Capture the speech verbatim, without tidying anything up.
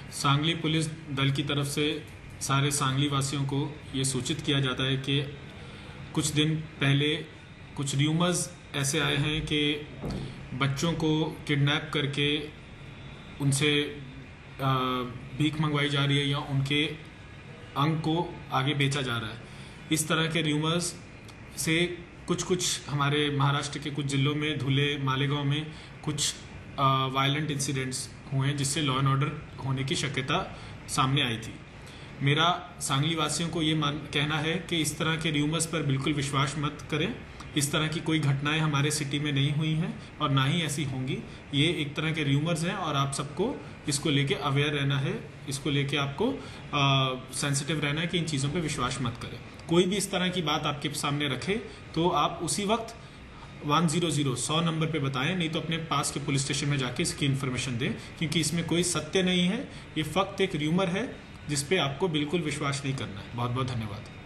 Sangli police दल की तरफ से सारे सांगली वासियों को ये सूचित किया जाता है कि कुछ दिन पहले कुछ र्यूमर्स ऐसे आए हैं कि बच्चों को किडनैप करके उनसे भीख मंगवाई जा रही है या उनके अंग को आगे बेचा जा रहा है। इस तरह के र्यूमर्स से कुछ कुछ हमारे महाराष्ट्र के कुछ जिलों में, धुले, मालेगांव में कुछ वायलेंट इंसिडेंट्स हुए हैं जिससे लॉ एंड ऑर्डर होने की शक्यता सामने आई थी। मेरा सांगली वासियों को ये मान कहना है कि इस तरह के र्यूमर्स पर बिल्कुल विश्वास मत करें। इस तरह की कोई घटनाएं हमारे सिटी में नहीं हुई हैं और ना ही ऐसी होंगी। ये एक तरह के र्यूमर्स हैं और आप सबको इसको लेके अवेयर रहना है, इसको लेके आपको सेंसिटिव रहना है कि इन चीज़ों पे विश्वास मत करें। कोई भी इस तरह की बात आपके सामने रखे तो आप उसी वक्त वन ज़ीरो ज़ीरो सौ नंबर पे बताएं, नहीं तो अपने पास के पुलिस स्टेशन में जाके इसकी इन्फॉर्मेशन दें, क्योंकि इसमें कोई सत्य नहीं है। ये फक्त एक र्यूमर है जिस पे आपको बिल्कुल विश्वास नहीं करना है। बहुत बहुत धन्यवाद।